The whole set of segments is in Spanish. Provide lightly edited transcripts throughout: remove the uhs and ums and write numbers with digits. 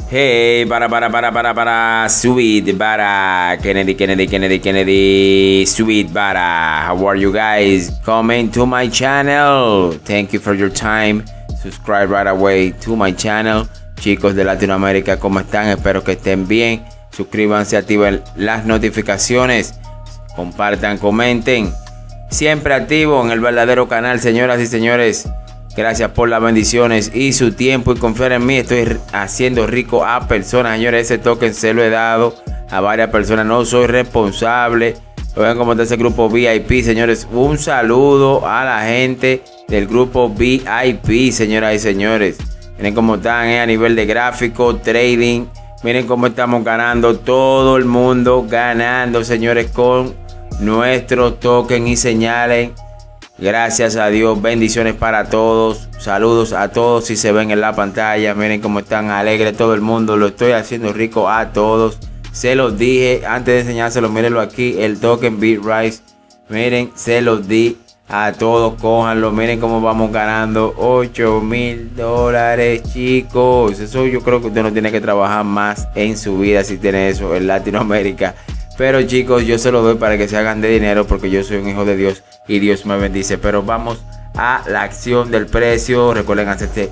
Hey, Sweet Bara, Kennedy, Sweet Bara. How are you guys? Coming to my channel. Thank you for your time. Subscribe right away to my channel. Chicos de Latinoamérica, ¿cómo están? Espero que estén bien. Suscríbanse, activen las notificaciones. Compartan, comenten. Siempre activo en el verdadero canal, señoras y señores. Gracias por las bendiciones y su tiempo y confiar en mí. Estoy haciendo rico a personas, señores. Ese token se lo he dado a varias personas. No soy responsable. Vean cómo está ese grupo VIP, señores. Un saludo a la gente del grupo VIP, señoras y señores. Miren cómo están a nivel de gráfico, trading. Miren cómo estamos ganando. Todo el mundo ganando, señores, con nuestros tokens y señales. Gracias a Dios, bendiciones para todos, saludos a todos si se ven en la pantalla. Miren cómo están alegres todo el mundo, lo estoy haciendo rico a todos. Se los dije antes de enseñárselo, mírenlo aquí, el token Bitrise. Miren, se los di a todos, cójanlo. Miren cómo vamos ganando $8,000, chicos. Eso yo creo que usted no tiene que trabajar más en su vida si tiene eso en Latinoamérica. Pero chicos, yo se lo doy para que se hagan de dinero porque yo soy un hijo de Dios y Dios me bendice. Pero vamos a la acción del precio. Recuerden hacerse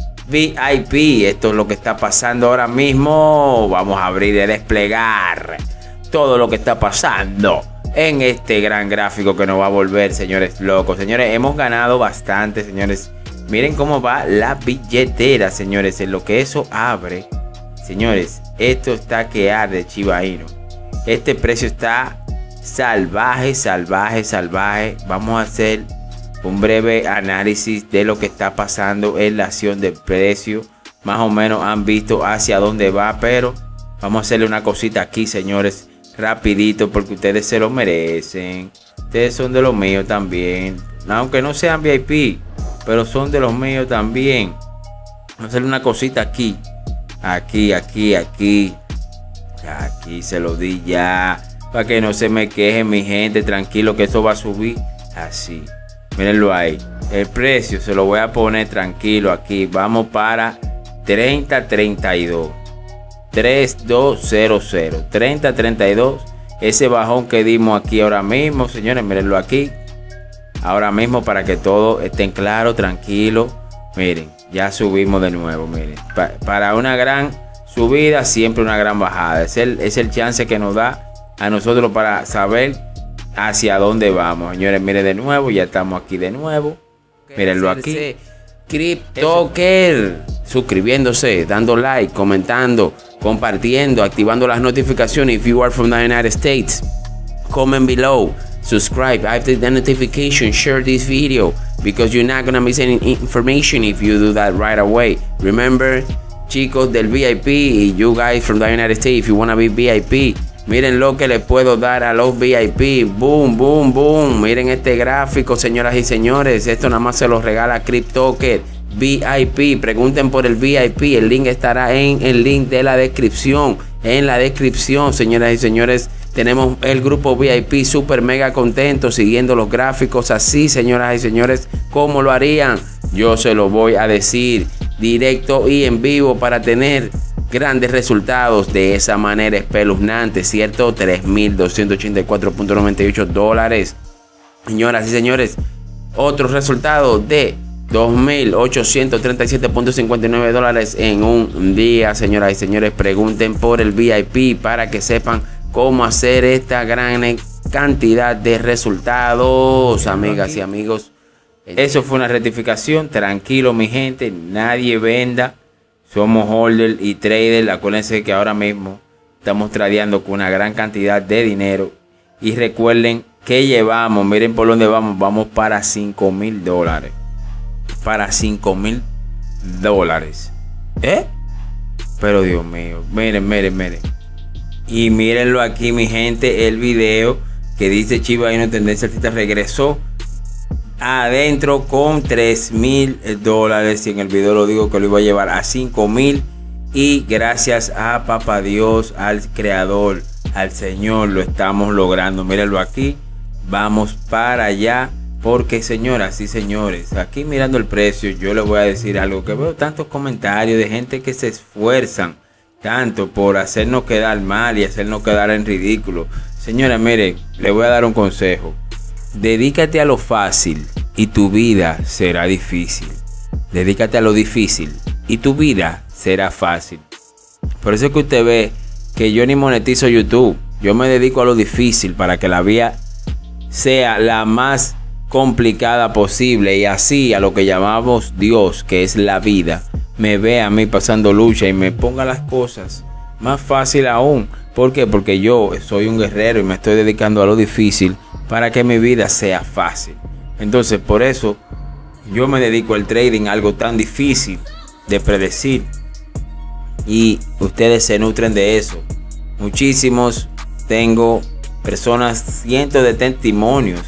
VIP. Esto es lo que está pasando ahora mismo. Vamos a abrir y desplegar todo lo que está pasando en este gran gráfico que nos va a volver, señores, locos. Señores, hemos ganado bastante, señores. Miren cómo va la billetera, señores. En lo que eso abre, señores, esto está que arde, Shiba Inu. Este precio está salvaje, salvaje, salvaje. Vamos a hacer un breve análisis de lo que está pasando en la acción del precio. Más o menos han visto hacia dónde va, pero vamos a hacerle una cosita aquí, señores, rapidito, porque ustedes se lo merecen. Ustedes son de los míos también, aunque no sean VIP, pero son de los míos también. Vamos a hacerle una cosita aquí, aquí. Aquí se lo di ya, para que no se me quejen, mi gente. Tranquilo que esto va a subir así. Mírenlo ahí. El precio se lo voy a poner tranquilo aquí. Vamos para 30.32. 3200. 30.32. Ese bajón que dimos aquí ahora mismo, señores, mírenlo aquí. Ahora mismo, para que todos estén claros, tranquilos. Miren, ya subimos de nuevo. Miren, para una gran subida, siempre una gran bajada. Es el chance que nos da a nosotros para saber hacia dónde vamos. Señores, miren de nuevo, ya estamos aquí de nuevo. Mírenlo aquí. CryptoKer. Suscribiéndose, dando like, comentando, compartiendo, activando las notificaciones. If you are from the United States, comment below. Subscribe, activate the notification, share this video, because you're not gonna miss any information if you do that right away. Remember, chicos del VIP y you guys from the United States, if you wanna be VIP, miren lo que les puedo dar a los VIP. Boom, boom, boom. Miren este gráfico, señoras y señores. Esto nada más se los regala CryptoKer VIP. Pregunten por el VIP. El link estará en el link de la descripción. En la descripción, señoras y señores, tenemos el grupo VIP super mega contento siguiendo los gráficos así, señoras y señores. ¿Cómo lo harían? Yo se lo voy a decir directo y en vivo para tener grandes resultados de esa manera espeluznante, ¿cierto? $3,284.98. Señoras y señores, otros resultados de $2,837.59 en un día. Señoras y señores, pregunten por el VIP para que sepan cómo hacer esta gran cantidad de resultados, amigas y amigos. Eso fue una rectificación. Tranquilo, mi gente, nadie venda. Somos holder y trader. Acuérdense que ahora mismo estamos tradeando con una gran cantidad de dinero. Y recuerden que llevamos, miren por dónde vamos. Vamos para $5,000. Para $5,000. Pero Dios mío, miren. Y mírenlo aquí, mi gente, el video que dice Shiba Inu tendencia alcista regresó adentro con $3,000. Y en el video lo digo que lo iba a llevar a 5,000. Y gracias a papá Dios, al creador, al Señor, lo estamos logrando. Mírenlo aquí. Vamos para allá. Porque, señoras y señores, aquí mirando el precio, yo les voy a decir algo que veo tantos comentarios de gente que se esfuerzan, tanto por hacernos quedar mal y hacernos quedar en ridículo. Señora, mire, le voy a dar un consejo. Dedícate a lo fácil y tu vida será difícil. Dedícate a lo difícil y tu vida será fácil. Por eso es que usted ve que yo ni monetizo YouTube. Yo me dedico a lo difícil para que la vida sea la más complicada posible, y así a lo que llamamos Dios, que es la vida, me vea a mí pasando lucha y me ponga las cosas más fácil aún. ¿Por qué? Porque yo soy un guerrero y me estoy dedicando a lo difícil para que mi vida sea fácil. Entonces, por eso yo me dedico al trading, algo tan difícil de predecir, y ustedes se nutren de eso. Muchísimos, tengo personas, cientos de testimonios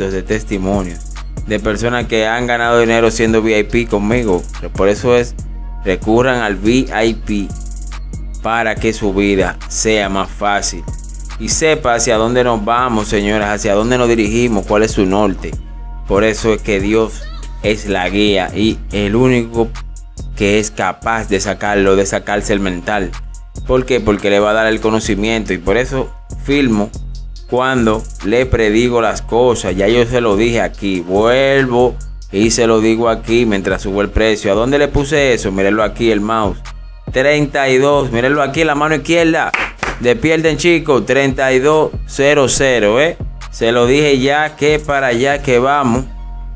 de personas que han ganado dinero siendo VIP conmigo. Por eso recurran al VIP para que su vida sea más fácil y sepa hacia dónde nos vamos, señoras, hacia dónde nos dirigimos, cuál es su norte. Por eso es que Dios es la guía y el único que es capaz de sacarlo, de sacarse el mental. ¿Por qué? Porque le va a dar el conocimiento, y por eso filmo cuando le predigo las cosas. Ya yo se lo dije aquí, vuelvo y se lo digo aquí mientras subo el precio. ¿A dónde le puse eso? Mírenlo aquí, el mouse. 32, mírenlo aquí en la mano izquierda. Despierten, chicos, 32.00, Se lo dije ya que para allá que vamos.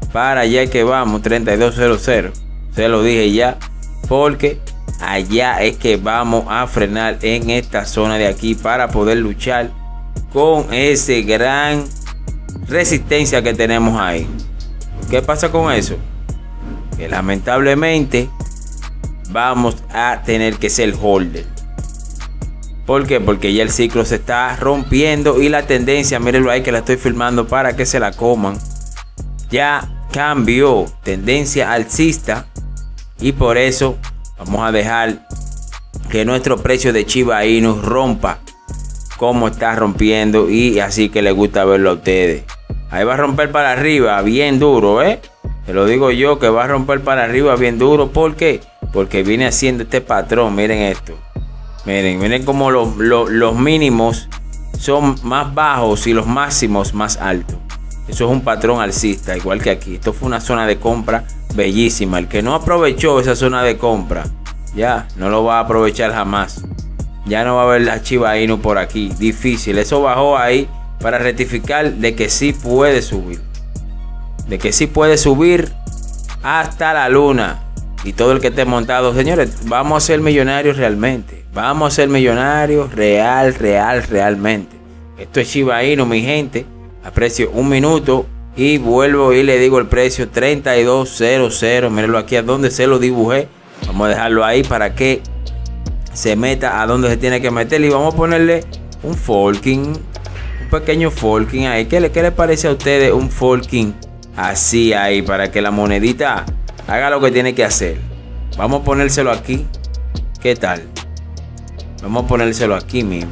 32.00. Se lo dije ya, porque allá es que vamos a frenar en esta zona de aquí para poder luchar con ese gran resistencia que tenemos ahí. ¿Qué pasa con eso? Que lamentablemente vamos a tener que ser holder. ¿Por qué? Porque ya el ciclo se está rompiendo y la tendencia, mírenlo ahí que la estoy filmando para que se la coman, ya cambió, tendencia alcista, y por eso vamos a dejar que nuestro precio de Shiba Inu rompa como está rompiendo, y así que les gusta verlo a ustedes. Ahí va a romper para arriba bien duro, te lo digo yo que va a romper para arriba bien duro. ¿Por qué? Porque viene haciendo este patrón. Miren esto, miren como los mínimos son más bajos y los máximos más altos. Eso es un patrón alcista, igual que aquí. Esto fue una zona de compra bellísima. El que no aprovechó esa zona de compra, ya no lo va a aprovechar jamás. Ya no va a haber la Shiba Inu por aquí. Difícil. Eso bajó ahí para rectificar de que sí puede subir. De que sí puede subir hasta la luna. Y todo el que esté montado, señores, vamos a ser millonarios realmente. Vamos a ser millonarios realmente. Esto es Shiba Inu, mi gente. A precio 1 minuto. Y vuelvo y le digo el precio 32.00. Mírenlo aquí a donde se lo dibujé. Vamos a dejarlo ahí para que se meta a donde se tiene que meter. Y vamos a ponerle un forking, un pequeño forking ahí. ¿Qué le parece a ustedes un forking así ahí, para que la monedita haga lo que tiene que hacer? Vamos a ponérselo aquí. ¿Qué tal? Vamos a ponérselo aquí mismo.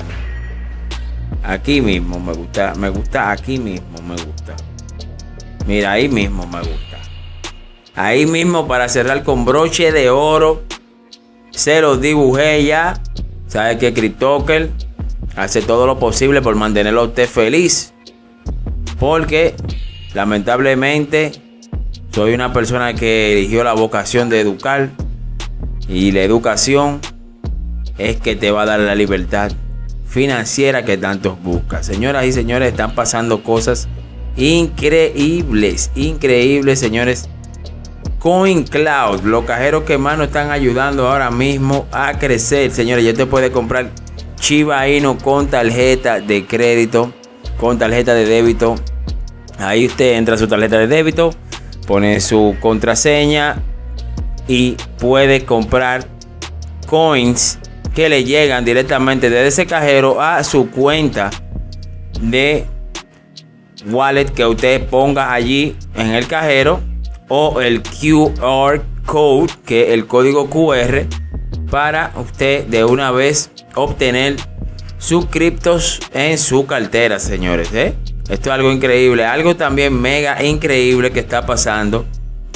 Aquí mismo me gusta aquí mismo me gusta. Mira, ahí mismo me gusta. Ahí mismo, para cerrar con broche de oro. Se los dibujé ya. Sabe que CryptoCoin hace todo lo posible por mantenerlo a usted feliz, porque lamentablemente soy una persona que eligió la vocación de educar, y la educación es que te va a dar la libertad financiera que tantos buscan. Señoras y señores, están pasando cosas increíbles, señores. CoinCloud, los cajeros que más nos están ayudando ahora mismo a crecer, señores. Ya te puede comprar Shiba Inu con tarjeta de crédito, con tarjeta de débito. Ahí usted entra a su tarjeta de débito, pone su contraseña y puede comprar coins que le llegan directamente desde ese cajero a su cuenta de wallet que usted ponga allí en el cajero, o el QR code, que es el código QR, para usted de una vez obtener sus criptos en su cartera, señores. Esto es algo increíble. Algo también mega increíble que está pasando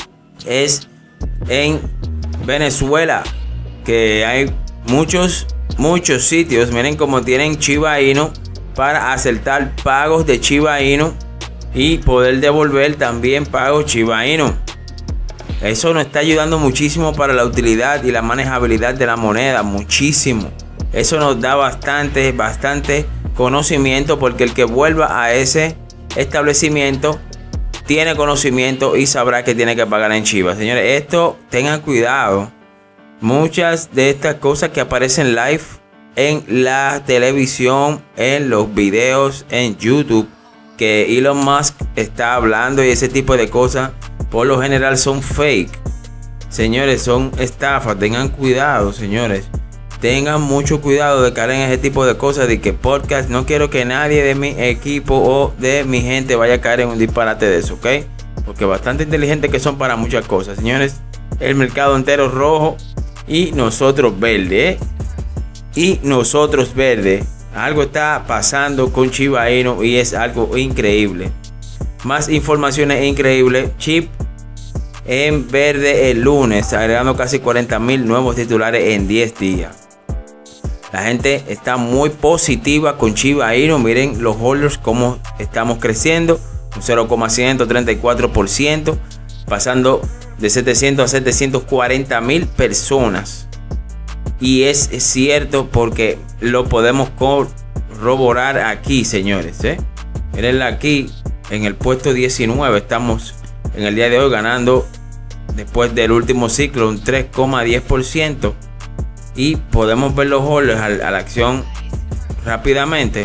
es en Venezuela, que hay muchos muchos sitios, miren cómo tienen Shiba Inu para aceptar pagos de Shiba Inu y poder devolver también pagos Shiba Inu. Eso nos está ayudando muchísimo para la utilidad y la manejabilidad de la moneda, muchísimo. Eso nos da bastante conocimiento, porque el que vuelva a ese establecimiento tiene conocimiento y sabrá que tiene que pagar en Shiba. Señores, esto tengan cuidado. Muchas de estas cosas que aparecen live en la televisión, en los videos, en YouTube, que Elon Musk está hablando y ese tipo de cosas, por lo general son fake. Señores, son estafas. Tengan cuidado, señores. Tengan mucho cuidado de caer en ese tipo de cosas. De que podcast, no quiero que nadie de mi equipo o de mi gente vaya a caer en un disparate de eso, ¿ok? Porque bastante inteligentes que son para muchas cosas, señores. El mercado entero rojo y nosotros verde, ¿eh? Y nosotros verde. Algo está pasando con Shiba Inu y es algo increíble. Más informaciones increíbles. Chip en verde el lunes, agregando casi 40,000 nuevos titulares en 10 días. La gente está muy positiva con Shiba Inu. Miren los holders cómo estamos creciendo. Un 0,134%. Pasando de 700 a 740,000 personas. Y es cierto, porque lo podemos corroborar aquí, señores, ¿eh? Mirenla aquí. En el puesto 19 estamos en el día de hoy, ganando después del último ciclo un 3,10%. Y podemos ver los holders a la acción rápidamente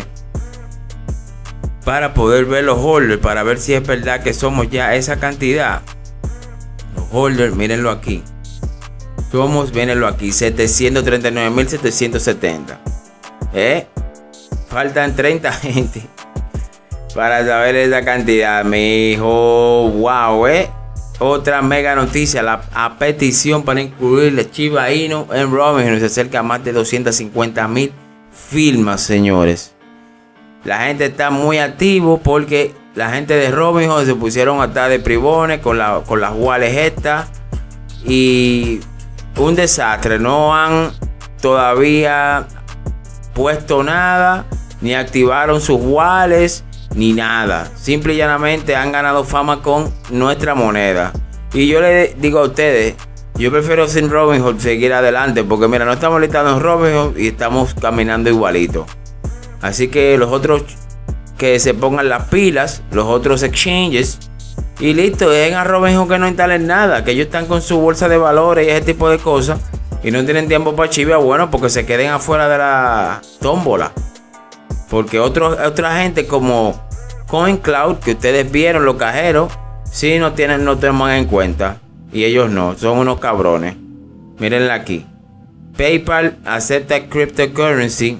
para poder ver los holders, para ver si es verdad que somos ya esa cantidad. Los holders, mírenlo aquí. Somos, mírenlo aquí, 739,770. Faltan 30 gente para saber esa cantidad, mi hijo. Wow, otra mega noticia. A petición para incluir la Shiba Inu en Robinhood se acerca a más de 250,000 firmas, señores. La gente está muy activo porque la gente de Robinhood se pusieron a estar de privones con las wallets estas. Y un desastre. No han todavía puesto nada, ni activaron sus wallets, ni nada. Simple y llanamente han ganado fama con nuestra moneda. Y yo les digo a ustedes, yo prefiero sin Robinhood seguir adelante, porque mira, no estamos listados en Robinhood y estamos caminando igualito. Así que los otros que se pongan las pilas, los otros exchanges, y listo, dejen a Robinhood que no instalen nada, que ellos están con su bolsa de valores y ese tipo de cosas, y no tienen tiempo para Shiba. Bueno, porque se queden afuera de la tómbola. Porque otra gente como CoinCloud, que ustedes vieron, los cajeros, sí no toman en cuenta. Y ellos no, son unos cabrones. Mírenla aquí. PayPal acepta cryptocurrency.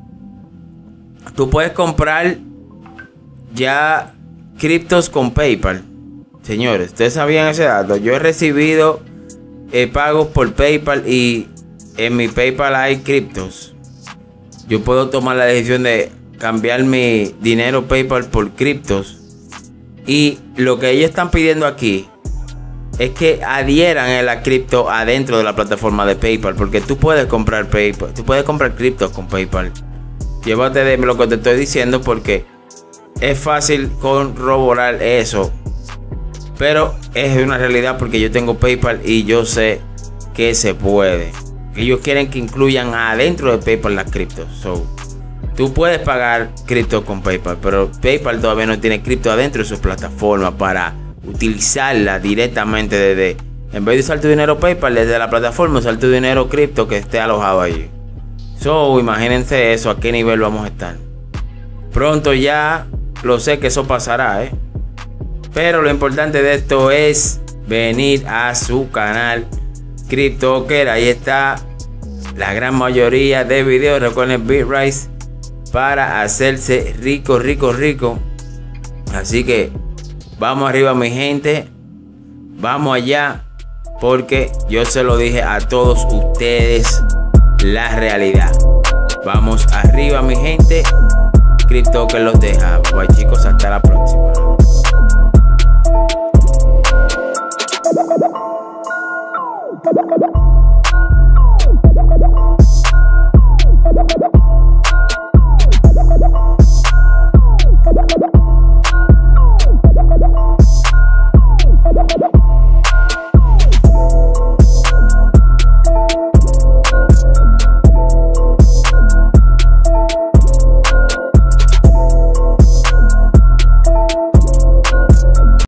Tú puedes comprar ya criptos con PayPal. Señores, ¿ustedes sabían ese dato? Yo he recibido pagos por PayPal y en mi PayPal hay criptos. Yo puedo tomar la decisión de cambiar mi dinero PayPal por criptos. Y lo que ellos están pidiendo aquí es que adhieran a la cripto adentro de la plataforma de PayPal. Porque tú puedes comprar PayPal, tú puedes comprar criptos con PayPal. Llévate de lo que te estoy diciendo, porque es fácil corroborar eso. Pero es una realidad, porque yo tengo PayPal y yo sé que se puede. Ellos quieren que incluyan adentro de PayPal las criptos. Tú puedes pagar cripto con PayPal, pero PayPal todavía no tiene cripto adentro de su plataforma para utilizarla directamente desde... En vez de usar tu dinero PayPal desde la plataforma, usar tu dinero cripto que esté alojado allí. Imagínense eso, a qué nivel vamos a estar. Pronto ya lo sé que eso pasará, Pero lo importante de esto es venir a su canal CryptoOker. Ahí está la gran mayoría de videos. Recuerden Bitrise para hacerse rico. Así que vamos arriba, mi gente. Vamos allá, porque yo se lo dije a todos ustedes, la realidad. Vamos arriba, mi gente. CryptoOker los deja. Bye, chicos, hasta la próxima. Bye.